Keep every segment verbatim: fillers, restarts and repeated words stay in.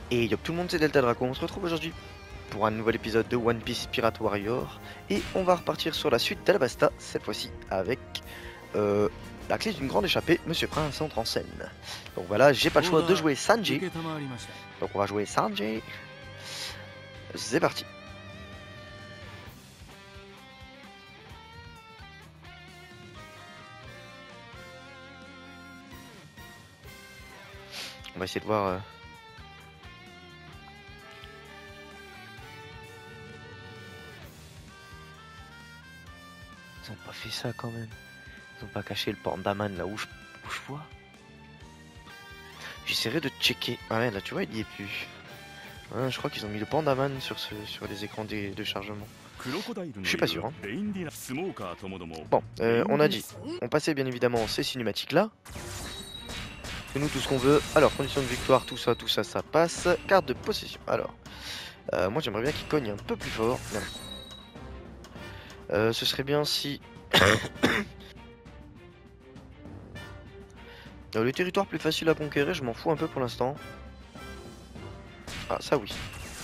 Et yop tout le monde, c'est Delta Draco, on se retrouve aujourd'hui pour un nouvel épisode de One Piece Pirate Warrior. Et on va repartir sur la suite d'Alabasta, cette fois-ci avec euh, la clé d'une grande échappée, Monsieur Prince entre en scène. Donc voilà, j'ai pas le choix de jouer Sanji. Donc on va jouer Sanji. C'est parti. On va essayer de voir... Euh... Ils ont pas fait ça quand même. Ils ont pas caché le pandaman là où je, où je vois. J'essaierai de checker. Ah ouais, là tu vois, il y est plus. Ouais, je crois qu'ils ont mis le pandaman sur, ce, sur les écrans de, de chargement. Je suis pas sûr. Hein. Bon, euh, on a dit. On passait bien évidemment ces cinématiques là. Et nous tout ce qu'on veut. Alors, conditions de victoire, tout ça, tout ça, ça passe. Carte de possession. Alors, euh, moi j'aimerais bien qu'il cogne un peu plus fort. Euh, ce serait bien si... euh, les territoires plus faciles à conquérir, je m'en fous un peu pour l'instant. Ah, ça oui.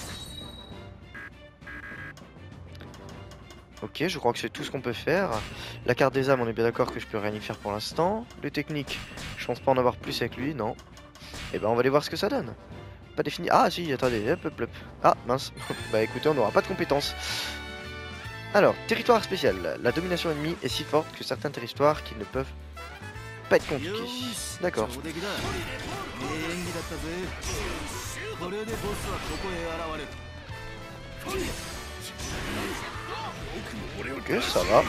Ok, je crois que c'est tout ce qu'on peut faire. La carte des âmes, on est bien d'accord que je peux rien y faire pour l'instant. Les techniques, je pense pas en avoir plus avec lui, non. Et ben on va aller voir ce que ça donne. Pas défini. Ah si, attendez, hop hop hop. Ah mince. Bah écoutez, on n'aura pas de compétences. Alors, territoire spécial. La domination ennemie est si forte que certains territoires qui ne peuvent pas être conquis. D'accord. Ok, ça va.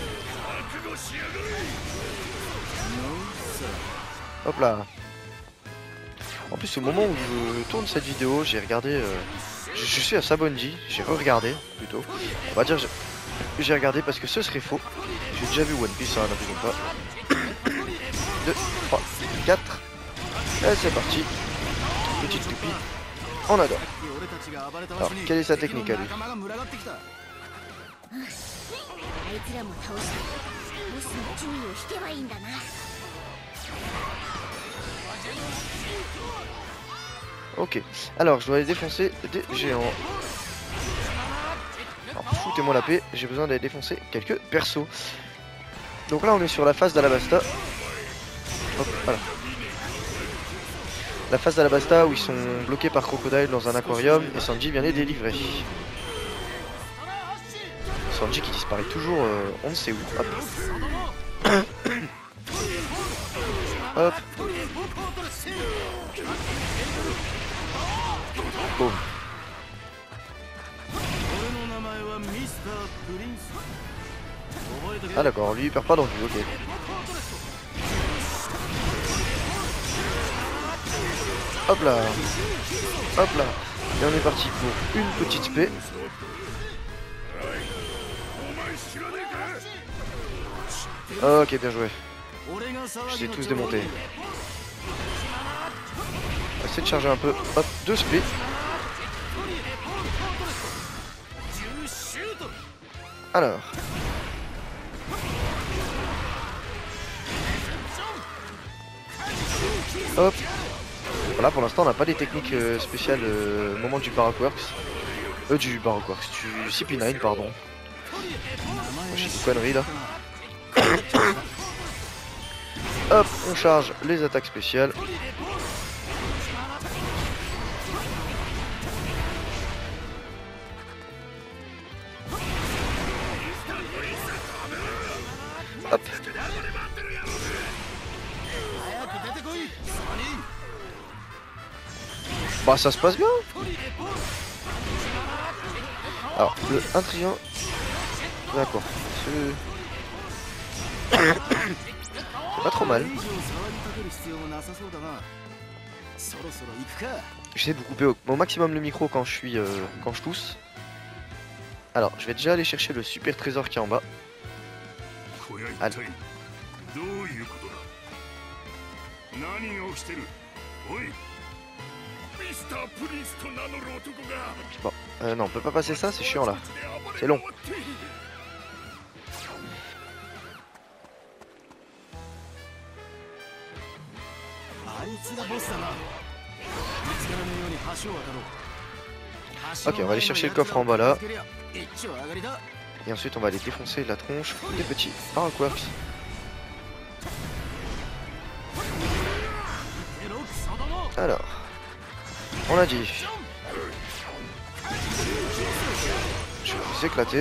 Hop là. En plus, au moment où je tourne cette vidéo, j'ai regardé... Euh, je, je suis à Sabondi, j'ai re-regardé plutôt. On va dire j'ai regardé parce que ce serait faux. J'ai déjà vu One Piece, hein, n'abusons pas. deux, trois, quatre. Et c'est parti. Petite toupie. On adore. Alors, quelle est sa technique à lui? Ok, alors je dois aller défoncer des géants. Alors foutez-moi la paix, j'ai besoin d'aller défoncer quelques persos. Donc là on est sur la phase d'Alabasta. Hop, voilà. La phase d'Alabasta où ils sont bloqués par Crocodile dans un aquarium et Sanji vient les délivrer. Sanji qui disparaît toujours, euh, on ne sait où. Hop. Hop. Boum. Ah d'accord, lui il perd pas dans le jeu, ok. Hop là. Hop là. Et on est parti pour une petite paix. Ok, bien joué. Je les ai tous démontés. On va essayer de charger un peu. Hop, deux splits. Alors. Hop. Voilà, pour l'instant on n'a pas des techniques euh, spéciales euh, au moment du Baroque Works. Euh, du Baroque Works, du C P neuf, pardon. J'ai des conneries là. Hop, on charge les attaques spéciales. Hop. Bah ça se passe bien. Alors le un trillion. D'accord. C'est pas trop mal. J'essaie de vous couper au, au maximum le micro quand je suis euh, quand je tousse. Alors je vais déjà aller chercher le super trésor qui est en bas. Allez. Bon, euh, non, on peut pas passer ça, c'est chiant là. C'est long. Ok, on va aller chercher le coffre en bas là. Et ensuite on va aller défoncer la tronche des petits Paraquarks. Alors, on a dit. Je vais vous éclater.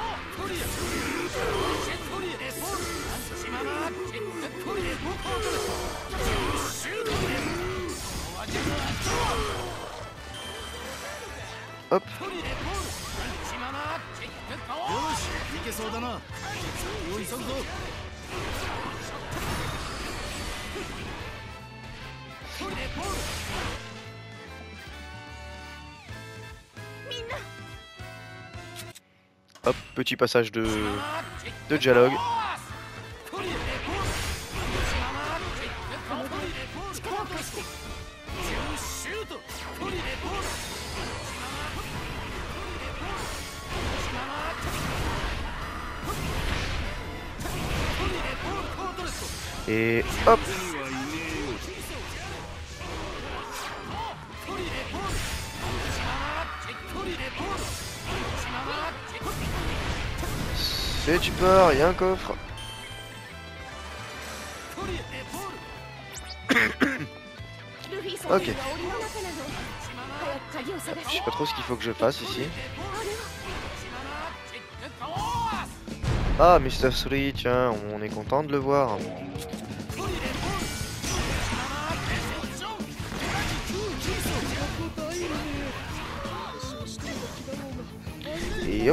Hop. Hop, petit passage de, de dialogue. Et hop. C'est du peur, il y a un coffre. Ok. Je sais pas trop ce qu'il faut que je fasse ici. Ah, mister Three, tiens, on est content de le voir. Et hop.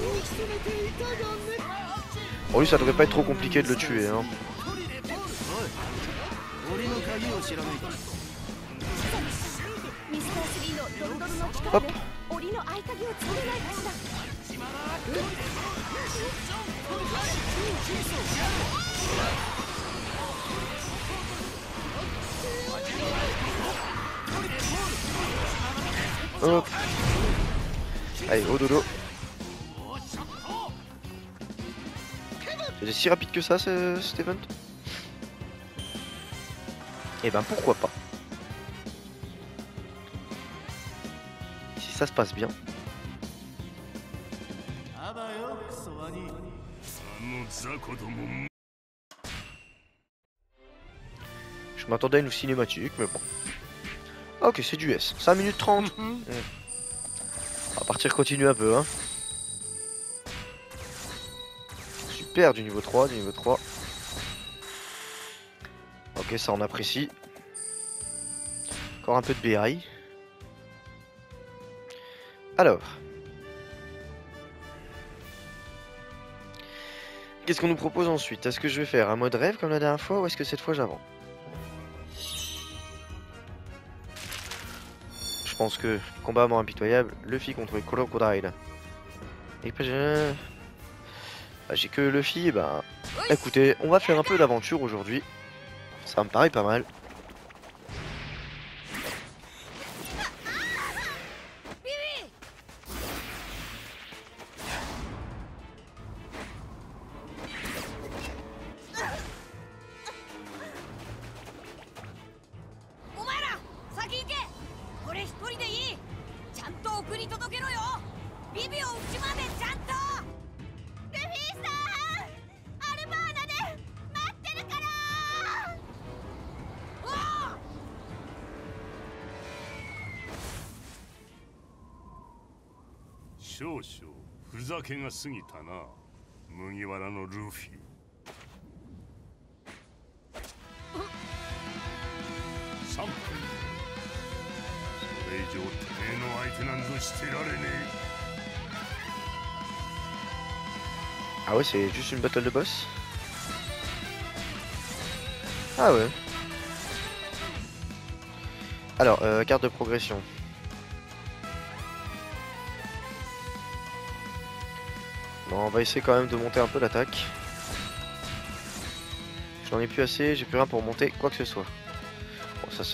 Bon, lui, ça devrait pas être trop compliqué de le tuer, hein. Hop. Hop. Allez, au dodo. C'est si rapide que ça, ce, cet event? Et ben pourquoi pas. Si ça se passe bien. Je m'attendais à une cinématique, mais bon. Ok, c'est du S. cinq minutes trente. Mmh. On va partir continuer un peu, hein. Super, du niveau trois, du niveau trois. Ok, ça on apprécie. Encore un peu de B I. Alors. Qu'est-ce qu'on nous propose ensuite? Est-ce que je vais faire un mode rêve comme la dernière fois ou est-ce que cette fois j'avance? Je pense que combat à mort impitoyable, Luffy contre Crocodile. Et puis j'ai... Bah, j'ai que Luffy, et bah écoutez, on va faire un peu d'aventure aujourd'hui. Ça me paraît pas mal. Ah ouais, c'est juste une battle de boss? Ah ouais. Alors, euh, carte de progression. Bon, on va essayer quand même de monter un peu l'attaque. J'en ai plus assez, j'ai plus rien pour monter quoi que ce soit. Bon, ça c'est...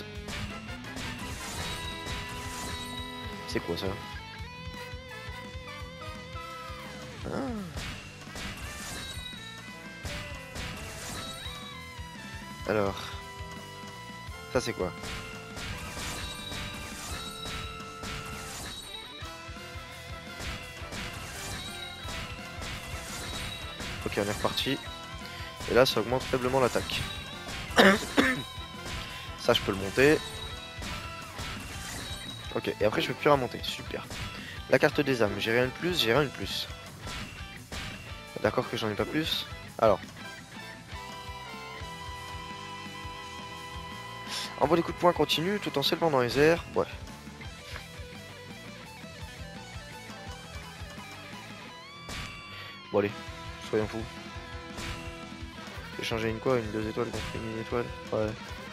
C'est quoi ça? Ah. Alors... Ça c'est quoi? on est reparti. Et là, ça augmente faiblement l'attaque. Ça, je peux le monter. Ok, et après, je peux plus remonter. Super. La carte des âmes, j'ai rien de plus, j'ai rien de plus. D'accord que j'en ai pas plus. Alors. Envoie des coups de poing continu tout en s'élevant dans les airs. Ouais. Bon allez, soyons fous. J'ai changé une quoi? Une deux étoiles contre une étoile? Ouais.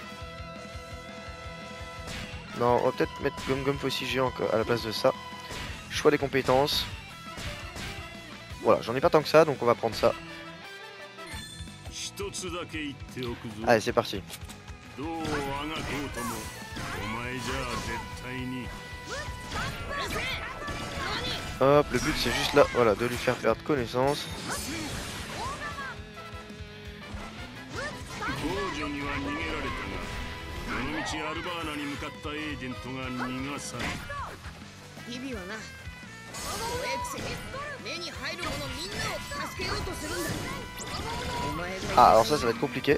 Non, on va peut-être mettre Gum Gum Fossi géant à la place de ça. Choix des compétences. Voilà, j'en ai pas tant que ça, donc on va prendre ça. Allez, c'est parti. Hop, le but c'est juste là, voilà, de lui faire perdre connaissance. Ah, alors ça, ça va être compliqué.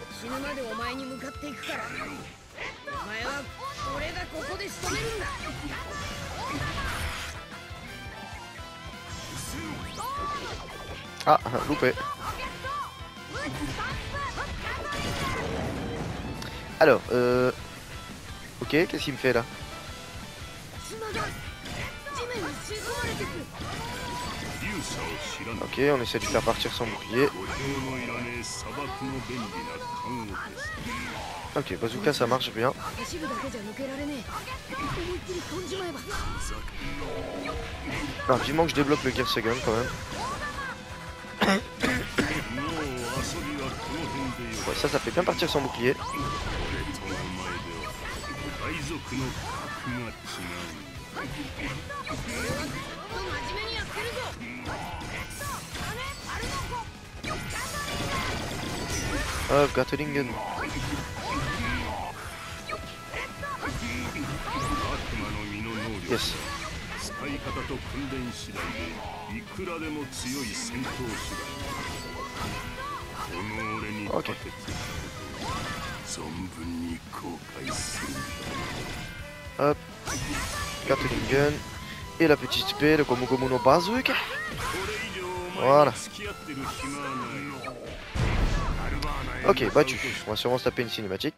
Ah, loupé. Alors, euh... ok, qu'est-ce qu'il me fait là? Ok, on essaie de faire partir son bouclier. Ok, bazooka ça marche bien. Non, vivement que je débloque le Gear Second quand même. Ouais, ça, ça fait bien partir son bouclier. Hop, Gatling. Yes. Ok. Hop. Gatling Gun. Et la petite épée, le Gomu Gomu no Bazooka. Voilà. Ok, battu. On va sûrement se taper une cinématique.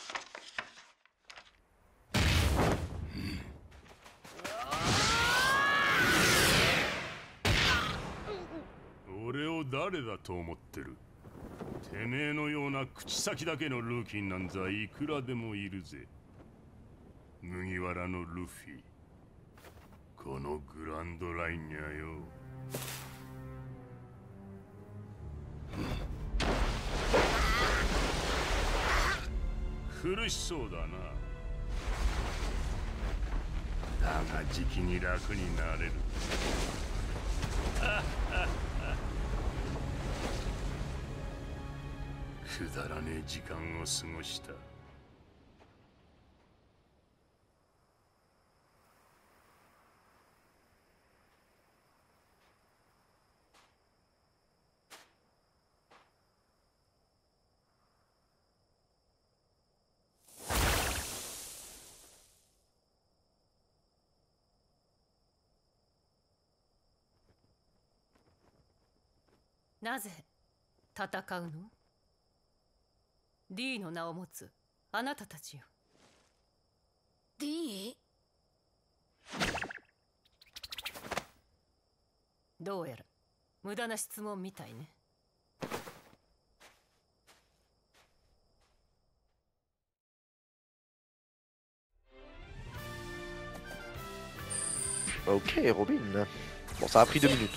Naze tatakau no? D の名を持つあなたたちよ。D？ どうやら無駄な質問みたいね。 Ok, Robin. Bon, ça a pris deux minutes.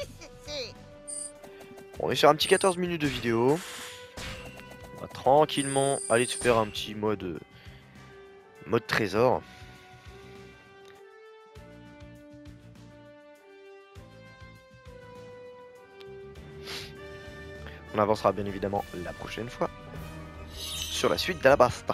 Bon, on est sur un petit quatorze minutes de vidéo. On va tranquillement aller se faire un petit mode mode trésor. On avancera bien évidemment la prochaine fois sur la suite d'Alabasta.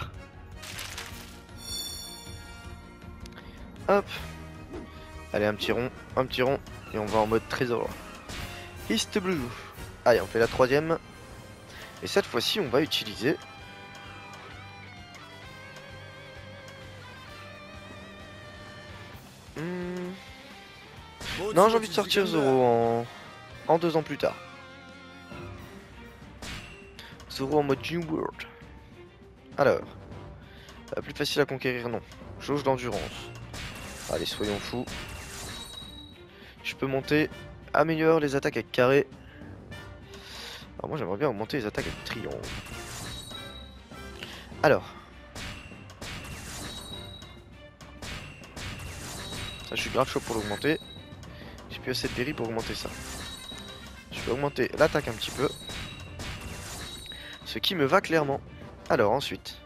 Hop. Allez, un petit rond, un petit rond, et on va en mode trésor. East Blue. Allez, on fait la troisième. Et cette fois-ci, on va utiliser... Hmm... Non, j'ai envie de sortir Zoro en... en deux ans plus tard. Zoro en mode New World. Alors... Euh, plus facile à conquérir, non. Jauge d'endurance. Allez, soyons fous. Je peux monter... Améliore les attaques avec carré. Alors moi j'aimerais bien augmenter les attaques avec triangle. Alors. Ça je suis grave chaud pour l'augmenter. J'ai plus assez de berry pour augmenter ça. Je vais augmenter l'attaque un petit peu. Ce qui me va clairement. Alors ensuite.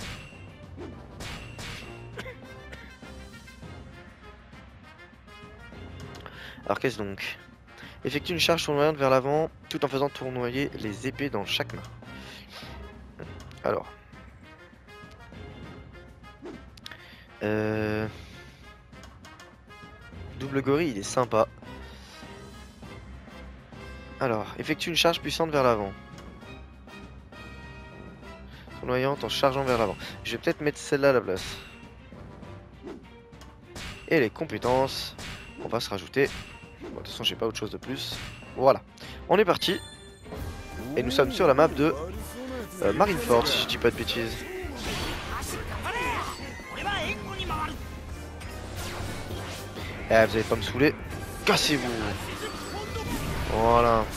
Alors qu'est-ce donc? Effectue une charge tournoyante vers l'avant tout en faisant tournoyer les épées dans chaque main. Alors. Euh... Double gorille, il est sympa. Alors, effectue une charge puissante vers l'avant. Tournoyante en chargeant vers l'avant. Je vais peut-être mettre celle-là à la place. Et les compétences, on va se rajouter. Bon, de toute façon, j'ai pas autre chose de plus. Voilà, on est parti. Et nous sommes sur la map de euh, Marineford, si je dis pas de bêtises. Eh, vous allez pas me saouler. Cassez-vous. Voilà.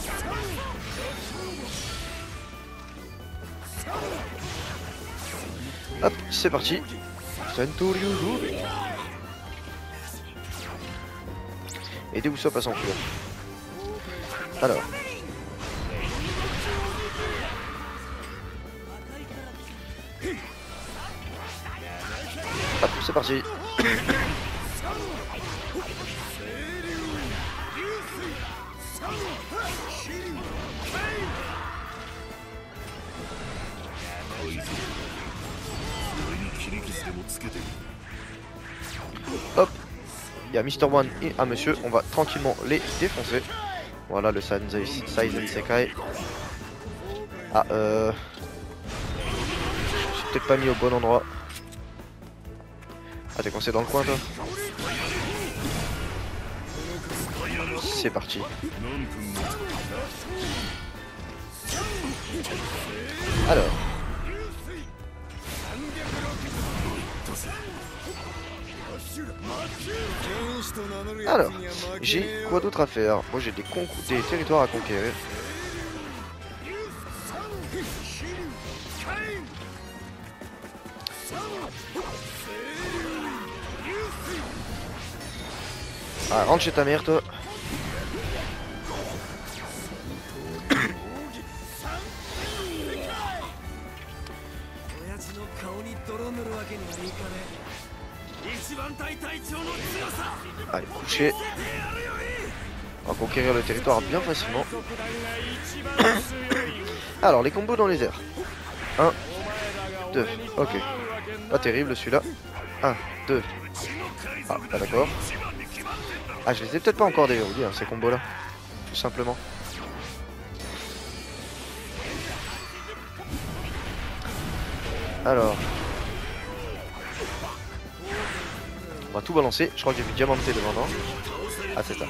Hop, c'est parti. Centurion. Aidez-vous ça pas s'enfuir. Alors. Hop, c'est parti. Hop. Il y a Mister One et un monsieur, on va tranquillement les défoncer. Voilà le Saizen Sekai. Ah euh... j'ai peut-être pas mis au bon endroit. Ah t'es coincé dans le coin toi. C'est parti. Alors. Alors, j'ai quoi d'autre à faire? Moi j'ai des, des territoires à conquérir. Ah, rentre chez ta mère toi. Allez, coucher. On va conquérir le territoire bien facilement. Alors, les combos dans les airs. un, deux, ok. Pas terrible celui-là. un, deux. Ah, pas d'accord. Ah, je les ai peut-être pas encore déverrouillés, hein, ces combos-là. Tout simplement. Alors. On va tout balancer. Je crois que j'ai vu Diamanté devant, non? Ah, c'est ça.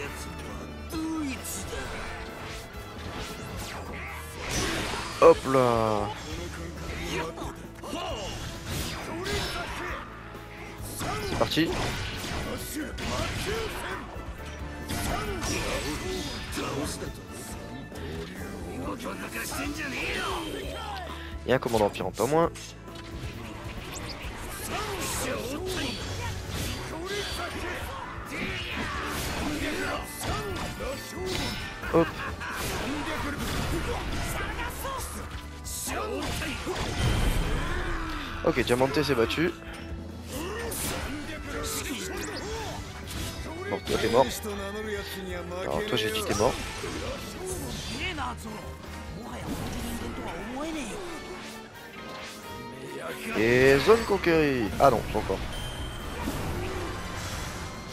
Hop là. C'est parti. Il y a un commandant empire en pas moins. Hop. Ok, Diamanté s'est battu. Bon, toi t'es mort. Alors toi j'ai dit t'es mort. Et zone conquérie. Ah non, pas encore.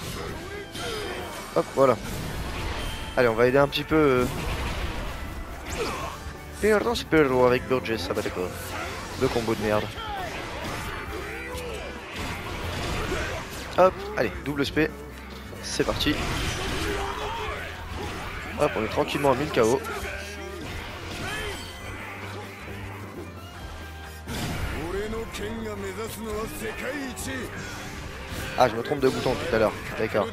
Hop, voilà. Allez, on va aider un petit peu euh, Perdant Sparrow avec Burgess, ah bah d'accord. Le combo de merde. Hop, allez, double S P. C'est parti. Hop, on est tranquillement à mille K O. Ah, je me trompe de bouton tout à l'heure. D'accord.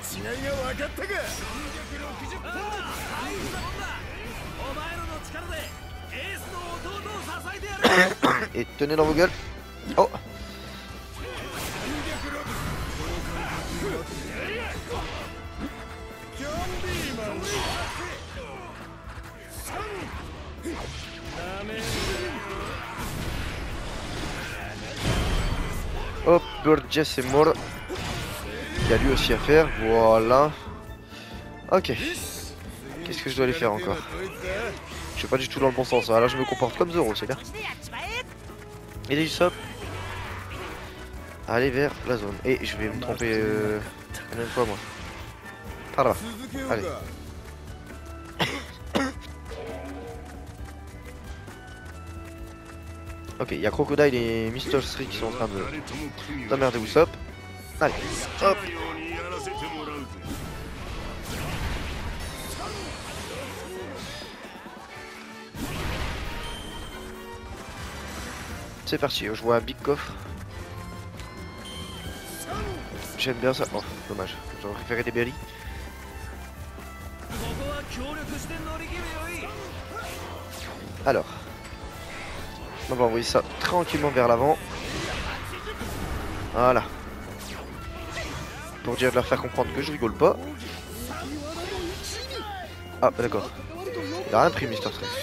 Et tenez dans vos gueules. Oh. Hop, Burgess est mort. Il y a lui aussi à faire, voilà. Ok. Qu'est-ce que je dois aller faire encore? Je suis pas du tout dans le bon sens, là je me comporte comme Zoro, c'est bien. Et des hop. Allez vers la zone. Et je vais me tromper euh... combien de fois moi? Par là. Allez. Ok, il y a Crocodile et Mister Street qui sont en train de d'emmerder Usopp. Allez, hop. C'est parti, je vois un big coffre. J'aime bien ça. Oh, dommage, j'aurais préféré des berries. Alors, on va envoyer ça tranquillement vers l'avant. Voilà. Pour dire de leur faire comprendre que je rigole pas. Ah, bah d'accord. Il a rien pris, Mister Street.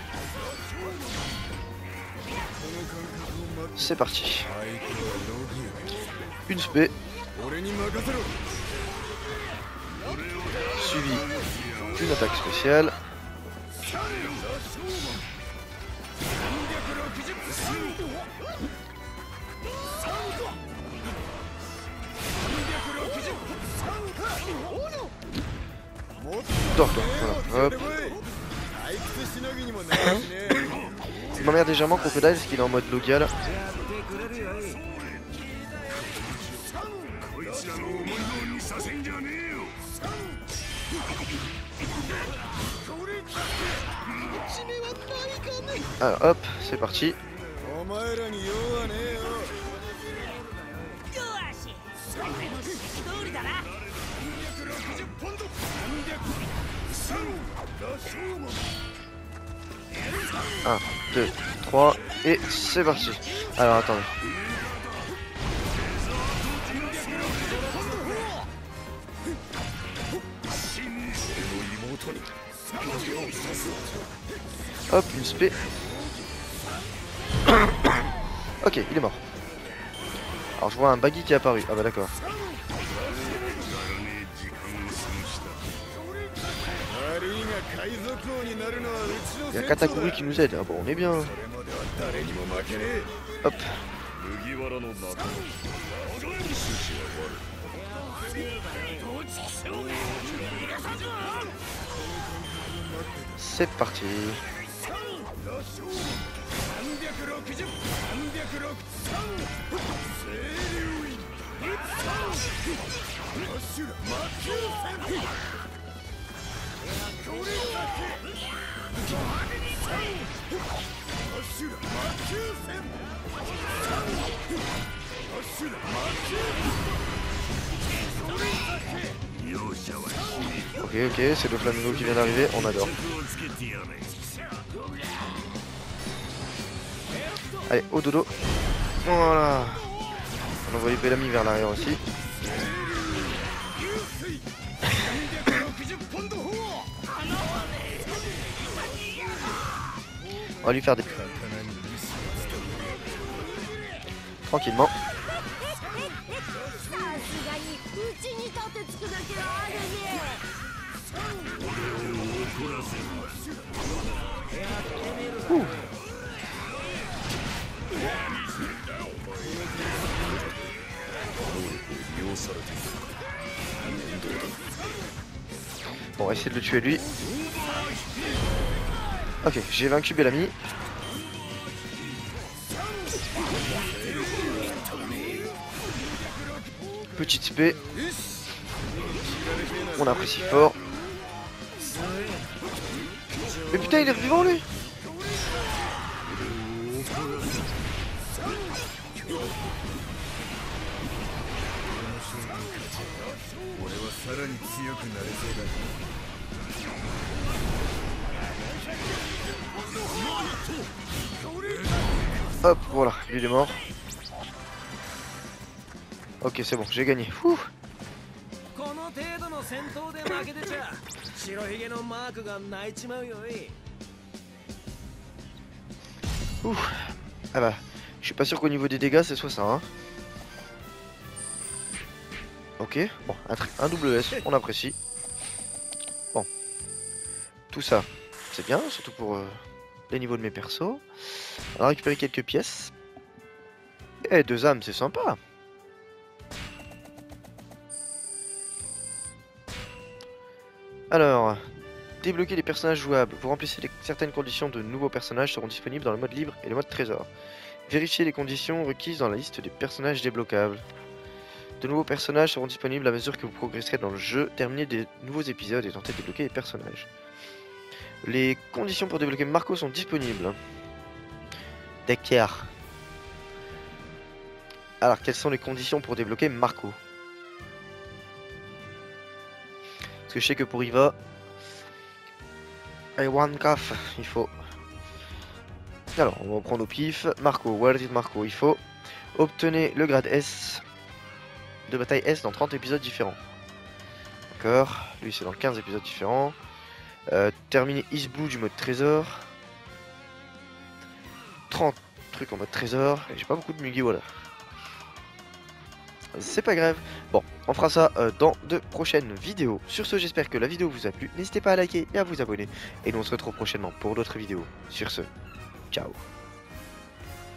C'est parti. Une spé. Suivi d'une attaque spéciale. Dors, toi. Voilà. Hop. Il m'emmerde légèrement Crocodile parce qu'il est en mode Logia là. Alors hop, c'est parti. un, deux, trois et c'est parti. Alors attendez. Hop, une spé. Ok, il est mort. Alors je vois un baggy qui est apparu. Ah bah d'accord. Il y a Katakuri qui nous aide. Ah bon, on est bien. Hop. C'est parti. Ok, ok, c'est le flamingo qui vient d'arriver, on adore. Allez, au dodo. Voilà. On envoie les Bellamy vers l'arrière aussi. On va lui faire des... Tranquillement. Ouh. Bon, on va essayer de le tuer lui. Ok, j'ai vaincu Bellamy. Petite spé. On apprécie fort. Mais putain, il est revivant lui. Hop, voilà, lui il est mort. Ok, c'est bon, j'ai gagné. Ouh. Ouh. Ah bah, je suis pas sûr qu'au niveau des dégâts, c'est soit ça, hein. Ok, bon, un, un double S, on apprécie. Bon, tout ça, c'est bien, surtout pour euh, les niveaux de mes persos. On a récupéré quelques pièces. Et deux âmes, c'est sympa. Alors, débloquer les personnages jouables. Pour remplir les, certaines conditions, de nouveaux personnages seront disponibles dans le mode libre et le mode trésor. Vérifier les conditions requises dans la liste des personnages débloquables. De nouveaux personnages seront disponibles à mesure que vous progresserez dans le jeu. Terminez des nouveaux épisodes et tentez de débloquer les personnages. Les conditions pour débloquer Marco sont disponibles. D'accord. Alors, quelles sont les conditions pour débloquer Marco? Parce que je sais que pour Iva, et one caf, il faut. Alors, on va prendre au pif. Marco, what is Marco? Il faut obtenir le grade S de bataille S dans trente épisodes différents. D'accord. Lui, c'est dans quinze épisodes différents. Euh, terminer East Blue du mode trésor. trente trucs en mode trésor. J'ai pas beaucoup de Mugiwara là. C'est pas grave. Bon, on fera ça euh, dans de prochaines vidéos. Sur ce, j'espère que la vidéo vous a plu. N'hésitez pas à liker et à vous abonner. Et nous on se retrouve prochainement pour d'autres vidéos. Sur ce, ciao.